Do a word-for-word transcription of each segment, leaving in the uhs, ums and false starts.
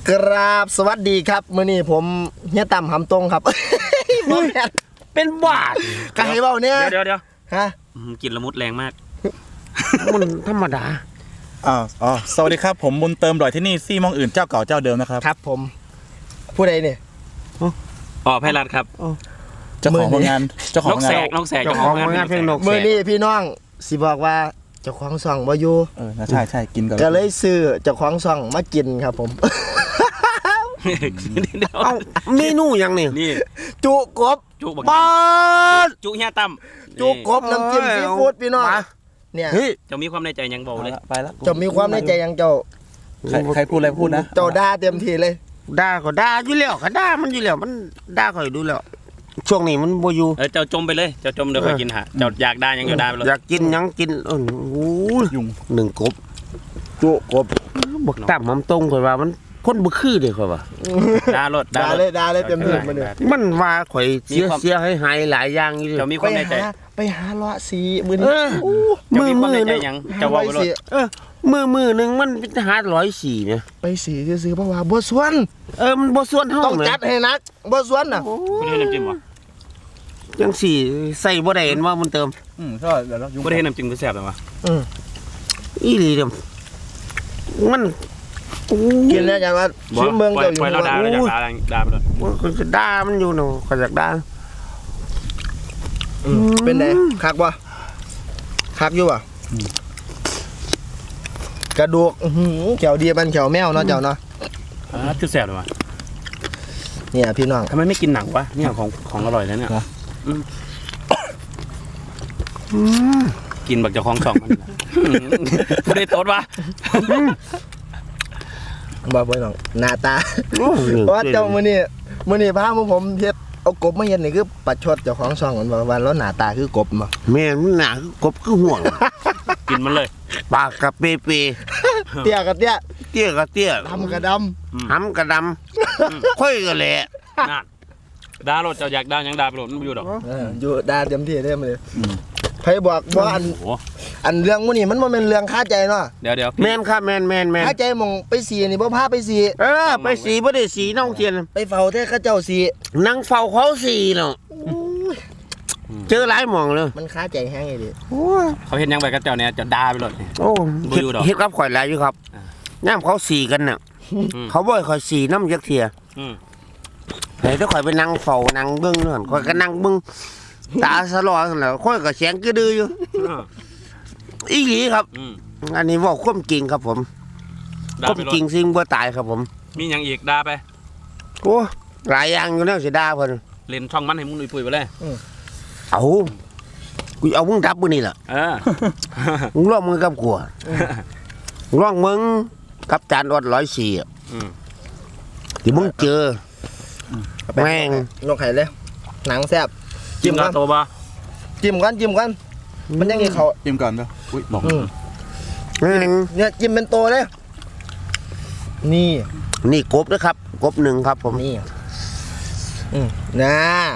กราบสวัสดีครับมื้อนี้ผมเฮียต่ำหำตรงครับเป็นบาดกะให้เว้าเนี่ยเดี๋ยวเดี๋ยวฮะกินละมุดแรงมากมันธรรมดาอ๋ออ๋อสวัสดีครับผมบุญเติมดอยที่นี่ซี่มองอื่นเจ้าเก่าเจ้าเดิมนะครับครับผมผู้ใดเนี่ยอ๋อไพรัตครับเจ้าของงานเจ้าของงานนกแสกนกแสกเจ้าของงานเพลงนกแสกมื้อนี้พี่น้องสิบอกว่าเจ้าของซ่องบ่อยู่เออใช่ใช่กินก่อนก็เลยซื้อเจ้าของซ่องมากินครับผมเอ้าเมนูยังนี่นี่จุกบจุบักปาดจุเฮียตั้มจุกบน้ำจิ้มซีฟู้ดพี่น้องเนี่ยเจ้ามีความในใจยังเบาเลยไปแล้วเจ้ามีความในใจยังเจ้าใครพูดอะไรพูดนะเจ้าด่าเต็มที่เลยด่าก็ด่าอยู่แล้วก็ด่ามันอยู่แล้วมันด่าค่อยดูแล้วช่วงนี้มันบ่อยู่เออเจ้าจมไปเลยเจ้าจมเดี๋ยวค่อยกินหาเจ้าอยากด่ายังเดี๋ยวด่าไปเลยอยากกินยังกินโอ้โหยุงหนึ่งกบจุกบบักตั้มหำตรงค่อยว่ามันคนบ่คือเด้ค่อยว่าด่ารถด่าเลยด่าเลยเต็มที่มันเนี่ยมันว่าข่อยเสียเสียให้หายหลายอย่างอยู่เจ้ามีความในใจไปหาเลาะสีมื้อนี้มือมือนึงยังเจ้าว่าไปเลยเออมือมือนึงมันหาร้อยสี่เนี่ยไปสีซื้อเพราะว่าบ่สวนเออมันบ่สวนเฮาต้องจัดให้นักบ่สวนน่ะคุณเห็นน้ำจิ้มบ่จังสี่ใส่บ่ได้เห็นว่ามันเติมอืมใช่แล้วบ่ได้เห็นน้ำจิ้มคือแซ่บเลยวะอืออีหลีเด้อมันกินแล้วจังว่าชิมเมืองเจ้าอยู่ว่าด่าแล้วด่าด่าไปเลยมันจะด่ามันอยู่เนาะก็อยากด่าเป็นไงคักบ่คักอยู่บ่กระดูกเขียวดีมันเขียวแมวเนาะเจ้าเนาะอ่าคือแซ่บเลยวะเนี่ยพี่น้องทำไมไม่กินหนังวะเนี่ยของของอร่อยแล้วเนี่ยกินบักจะคล้องสองมันไม่ได้โต๊ดวะบ่บ่น้องหน้าตาเพราะเจ้ามื้อนี้มื้อนี้พาพวกผมเฮ็ดเอากบมาเฮ็ดนี่คือประชดเจ้าของช่องมันว่าแล้วหน้าตาคือกบบ่แม่มันหน้าคือกบคือห่วงกินมันเลยปากกะเปเปเตี้ยกะเตี้ยเตี้ยกะเตี้ยดำกะดำหำกะดำค่อยกะแหละด่ารถเจ้าอยากด่ายังด่าไปโหลดมันอยู่ดอกเอออยู่ด่าเต็มที่ได้มื้อนี้ไผบอกว่าอันอันเรื่องมื้อนี้มันบ่แม่นเรื่องคาใจเนาะเดี๋ยวๆแม่นครับแม่นๆๆคาใจมองไปสีนี่บ่พาไปสีเออไปสีบ่ได้สีน้องเทียนไปเฝ้าแท้เขาเจ้าสีนั่งเฝ้าเขาสีเนาะเจอหลายหม่องเลยมันคาใจแฮงอีหลีเขาเฮ็ดยังไปกับเจ้าเนี่ยจะด่าไปโหลดโอ้เฮ็ดกับข่อยหลายอยู่ครับยามเขาสีกันน่ะเขาบ่ให้ข่อยสีน้ำจักเที่ยอือให้ถ้าข่อยไปนั่งเฝ้านั่งเบิ่งนั่นข่อยก็นั่งเบิ่งตาสลอนั่นแหละค่อยก็แสงกระดืออยู่อีหลีครับอันนี้ว่าความจริงครับผมความจริงสิ่งบ่ตายครับผมมีหยังอีกด่าไปโอ้หลายอย่างอยู่แล้วสิด่าเพิ่นเล่นช่องมันให้มึงลุยปุ๋ยไปเลยเอากูเอามึงดับมื้อนี้ล่ะเออมึงร่วมมือกับกูร่วมมึงกับจานอดร้อยสี่อ่ะที่มึงเจอแม่งนกไข่เลยหนังแซ่บจิ้มกันตัวบ่จิ้มกันจิ้มกันมันยังไงเขาจิ้มก่อนเด้ออุ้ยบอกเนี่ยจิ้มเป็นตัวเลยนี่นี่กบนะครับกบหนึ่งครับผมนี่นะ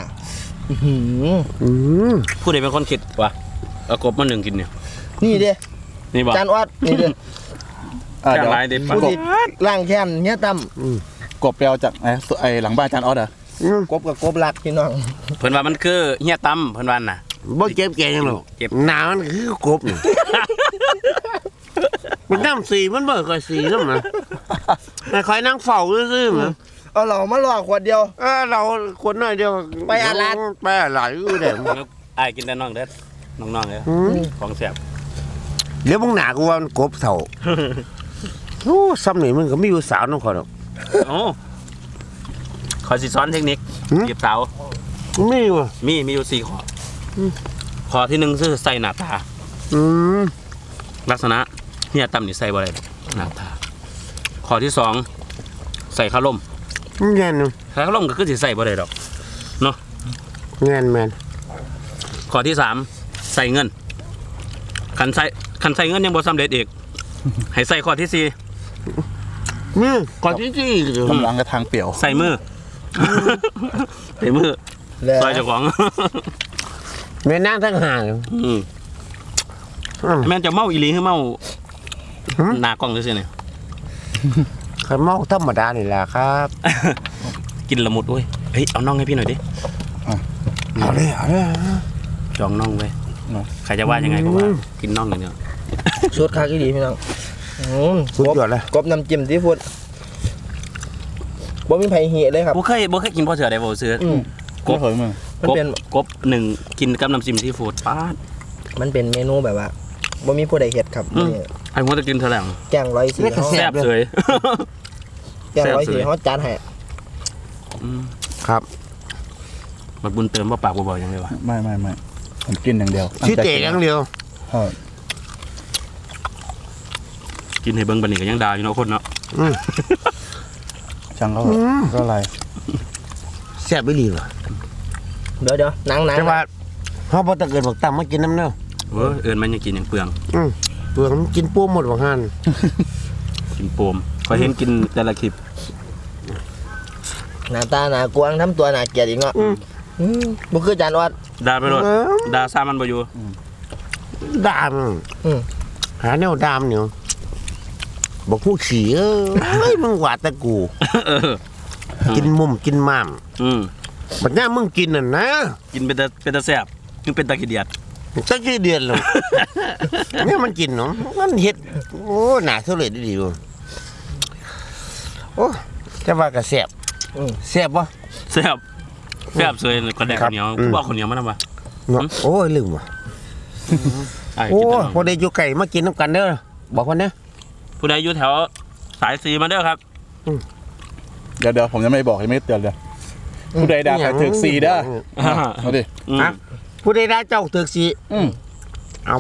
ผู้ใดเป็นคนคิดวะเอากบมาหนึ่งกินเนี่ยนี่เด้นี่บอกจานอดนี่เด้จานลายเด็ดผู้ที่ล่างแค้นเนี่ยตั้มกบเปลวจากไอ้หลังบ้านจานออดอ่ะกบกับกบหลักพี่น้องเพิ่นว่ามันคือเฮียตั้มเพิ่นว่าน่ะบ่เจ็บแกยังหรอกเจ็บหนามันคือกบนี่มันน้ำสีมันบ่ค่อยสีน้ำนะแต่คอยนั่งเฝ้าซื่อๆมั้งเอาเรามาหลอกขวดเดียวเออเราขวดน้อยเดียวไปอะไรไปอะไรอยู่เด้ไอ้กินแต่น้องเด้อน้องๆเลยของแซ่บเดี๋ยวมึงหนากูว่ามันกบเฒ่าโอ้ซ้ำนี่มึงก็มีอยู่สาวน้องขอดอกโอ้ขอสิสอนเทคนิคเก็บสาวมีวะมีมีอยู่สี่ข้อข้อที่หนึ่งคือใส่หน้าตาลักษณะเฮียตั้มนี่ใส่บ่ได้หน้าตาข้อที่สองใส่ข้าวล่มแง่นใส่ข้าวล่มก็คือสิใส่บ่ได้ดอกเนาะแง่นแมนข้อที่สามใส่เงินขันใส่ขันใส่เงินยังบ่สำเร็จอีกให้ใส่ข้อที่สี่มือข้อที่สี่กำลังกระทางเปี่ยวใส่มือใส่มือซอยเจ้าของแม่นั่งทั้งห่างแม่จะเมาอีหลีคือเมาหน้ากล้องด้วยสิเนี่ยใครข่อยเมาธรรมดานี่แหละครับกินละมุดเว้ยเฮ้ยเอาน่องให้พี่หน่อยดิเอาเลยเอาเลยจองน่องเว้ยใครจะว่ายังไงก็ว่ากินน่องอย่างเนี้ยสุดคักอีดีพี่น้องอืมสุดยอดเลยกบน้ำจิ้มที่พูดบ่มีไผเหี่เลยครับบ่เคยบ่เคยกินพ่อเสือได้บ่ซื้ออืมกบเผยมึงมันกบเป็นกบหนึ่งกินกับน้ำจิ้มซีฟู้ดป้าดมันเป็นเมนูแบบว่าบ่มีผู้ใดเฮ็ดครับอืมนี่ไอ้หัวจะกินเท่าไหร่แกงร้อยสีเขาแซ่บเลยแกงร้อยสีเขาจานให้อืมครับบัดบุญเติมบ่ปากบ่บอกยังเลยวะไม่ไม่ไม่ผมกินอย่างเดียวชื่อเต๋อย่างเดียวใช่กินให้เบิ่งบัดนี้ก็ยังด่าอยู่เนาะคนเนาะอืมช่างเขาอืมก็อะไรแซ่บไม่ดีว่ะเดี๋ยวเดี๋ยวหนังหนังแต่ว่าเขาพอตะเกิดบอกตามมากินน้ำเนาะเออเอิ้นมันยังกินอย่างเปลืองอืมเปลือกมันกินปูหมดบางหันกินโปมขอยเห็นกินแต่ละคลิปหน้าตาหน้ากวางทำตัวหน้าเกลียดอีกเนาะอืมอืมบ่คือจานออดด่าไปโลดเออด่าซ่ามันบ่อยู่ดามอืมหาแนวดามเนี่ยบอกผู้ฉี่เอ้ยมึงหวาดแต่กูเออกินมุมกินม่ามอืมบัดนี้มึงกินน่ะนะกินเป็นตาเป็นตาแซ่บยังเป็นตาขี้เดียดสักกี่เดือนแล้ว เนี่ยมันกินเนาะมันเฮ็ดโอ้หนาเท่าเลยดีอยู่โอ้จะว่ากระแสบอืมแสบปะแซ่บแซ่บเลยกระแดกครัข้าบวเหนียวอืมกูบอกข้าวเหนียวมานํวะเนาะโอ้ยลืมว่ะไอ้โอ้กินแต่พอได้อยู่ไก่มากินน้ำกันเด้อบอกคนเนี้ยผู้ใดอยู่แถวสายสีมาเด้อครับเดี๋ยวเดี๋ยวผมยังไม่บอกยังไม่เตือนเลยผู้ใดด่าใครถึกสีเด้อเอาดิอืมฮะผู้ใดได้เจ้าถึกสีอืมเอา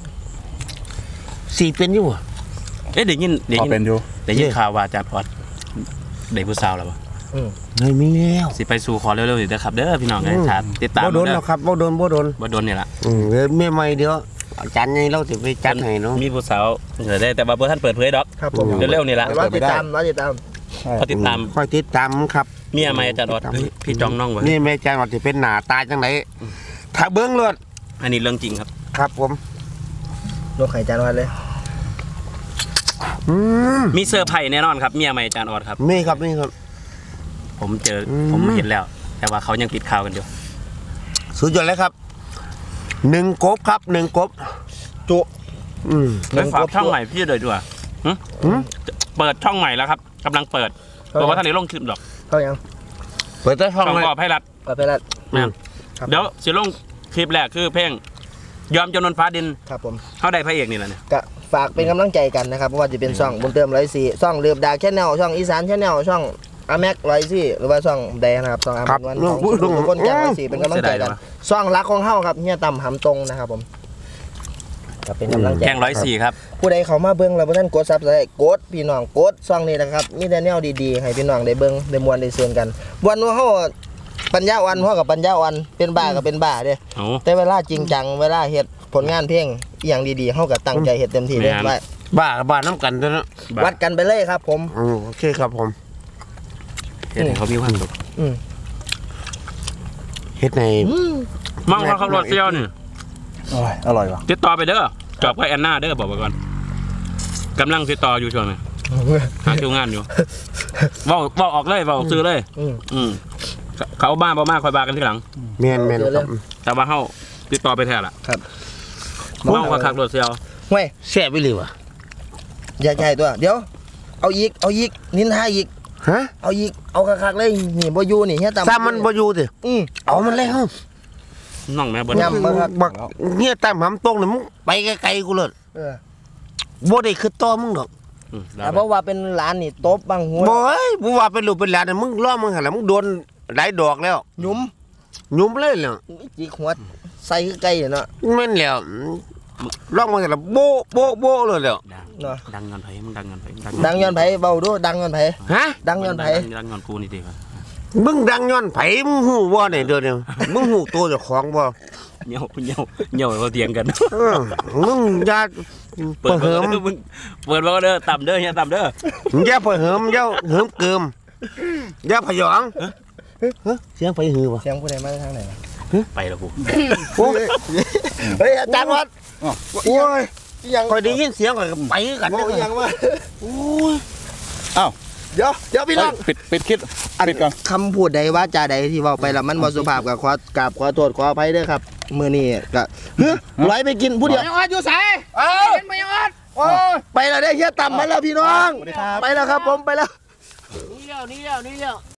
สีเป็นอยู่บ่เอ๊ะได้ยินได้เอายินเป็นอยู่ได้ยินข่าวว่าอาจารย์ออดได้ผู้สาวแล้วบ่ไม่มีแล้วสิไปสู่ขอเร็วๆนี่เด้อครับเด้อพี่น้องเอ้ยถามติดตามบ่โดนเด้แล้อวครับบ่โดนบ่โดนบ่โดนนี่ล่ะอืมเดี๋ยวแม่ใหม่เดี๋ยวอาจารย์นี่เราสิไปจัดให้เนาะมีผู้สาวเดี๋ยวได้แต่ว่าบ่ทันเปิดเผยดอกครับผมเร็วๆนี่ล่ะรอติดตามรอติดตามใช่พอติดตามค่อยติดตามครับเมียใหม่อาจารย์ออดเฮ้ยพี่จองน้องบ่นี่แม่อาจารย์ว่าสิเป็นหน้าตาจังไดถ้าเบิ่งเลือดอันนี้เรื่องจริงครับครับผมยกไข่จานออดเลยอืมมีเซอร์ไพรส์แน่นอนครับเมียใหม่อาจารย์ออดครับนี่ครับนี่ครับผมเจออืมผมเห็นแล้ว แต่ว่าเขายังปิดข่าวกันอยู่สุดยอดเลยครับหนึ่งกบครับหนึ่งกบจุอืมไปฝากช่องใหม่พี่เลยดีกว่าหึหืมเปิดช่องใหม่แล้วครับกำลังเปิดตัวว่าท่านนี้ลงคลิปดอกเข้ายังเปิดแต่ช่องช่องเลยกอบให้รัดเปิดไปแล้วแม่นครับเดี๋ยวสิลงคลิปแรกคือเพลงยอมจำนวนฟ้าดินครับผมเขาได้พระเอกนี่แหละเนี่ยก็ฝากเป็นกำลังใจกันนะครับเพราะว่าจะเป็นช่องบุญเติมร้อยสี่ช่องเรือบดาแชนแนลช่องอีสานแชนแนลช่องอาแม็กร้อยสี่หรือว่าช่องแดงนะครับช่องอาครัแม็บกวันของทุกคนแจ้งร้อยสี่เป็นกำลังใจกันช่องรักของเฮาครับเฮียต่ำหำตรงนะครับผมก็เป็นกำลังใจแข่งร้อยสี่ครับผู้ใดเข้ามาเบิ่งแล้วบ่ทันกดซับสไครต์กดพี่น้องกดช่องนี้นะครับมีแต่แนวดีๆให้พี่น้องได้เบิ่งได้มวนได้เสือนกันวันว่าเฮาปัญญาอ่อนเฮากับปัญญาอ่อนเป็นบ้าก็เป็นบ้าเด้โอ้แต่เวลาจริงจังเวลาเฮ็ดผลงานเพลงอหย่างดีๆเฮาก็ตั้งใจเฮ็ดเต็มที่เลยแม่นว่าบ้ากับบ้าน้ำกันตัวเนาะวัดกันไปเลยครับผมอืมโอเคครับผมเดี๋ยวให้เขามีความสุขอืมเฮ็ดในอืมมั่งเขาขับรถเซียวนี่โอ้ยอร่อยว่ะติดต่อไปเด้อจอบกับแอนนาเด้อบอกไปก่อนกำลังติดต่ออยู่ช่วงนี้หาคิวงานอยู่เว่าเว่าออกเลยเว่าออกซื้อเลยอืมอืมเขาบ้าบ่มาคอยบากันทีหลังแม่นแม่นครับแต่ว่าเฮาติดต่อไปแท้ละครับเมาคักๆรถเซียวห้วยแซ่บไปเลยว่ะอย่าใหญ่ตัว เดี๋ยว เอาอีกเอาอีกนินทาอีกฮะเอาอีกเอาคักๆเลยนี่บ่อยู่นี่เฮียตามซ้ำมันบ่อยู่ติอืมเอามันแล้วน้องแม่บ่ยำ บักบักเนี่ยตามหำตรงนี่มึงไปไกลๆกูเลยเออบ่ได้คือต่อมึงดอกอืมแต่เพราะว่าเป็นหลานนี่ตบบางหัวบ่เอ้ยบ่ว่าเป็นลูกเป็นหลานน่ะมึงล้อมึงหั่นล่ะมึงโดนหลายดอกแล้วหยุมหยุมเลยแล้วจิกหัวใส่คือไก่เนาะแม่นแล้วล้อมึงหั่นล่ะโบ๊ะโบ๊ะโบ๊ะเลยแล้วดังเนาะดังเงินไผมึงดังเงินไผดังย้อนไผเบาดูดังย้อนไผฮะดังย้อนไผดังเงินกูนี่ดีครับมึงดังย้อนไผมึงฮู้บ่เนี่ยเดี๋ยวนี้มึงฮู้ตัวเจ้าของบ่เหี่ยวเหี่ยวเหี่ยวเขาเถียงกันเออมึงอย่าเปิเปิดดเหิเหิมมมึงเปิดว่าเด้อต่ำเด้อเฮียต่ำเด้ออย่าเปิดเหิมอย่าเหิมเกิมอย่าพยองฮะเสียงไฟหือบ่เสียงผู้ใดมาจากทางไหนวะไปแล้วกูโอ้ยเฮ้ยอาจารย์วัดโอ้ยอีหยังคอยได้ยินเสียงคอยก็ไปกันโอ้เด้ยอีหยังอวะโอ้ยอ้าวเดี๋ยวเดี๋ยวพี่น้องปิดปิดคลิปอันปิดก่อนคำพูดใดว่าจาใดที่เว่าไปแล้วมันบ่สุภาพกับขอกราบขอโทษขออภัยเด้อครับมื้อนี้ก็เฮ้ยร้อยไปกินผู้เดียวยังออดอยู่ใส่เอ้าเห็นไหมยังออดโอ้ยไปแล้วได้เฮียต่ำมาแล้วพี่น้องสวัสดีครับไปแล้วครับผมไปแล้วนี่เลี้ยวนี่เลี้ยวนี่เลี้ยว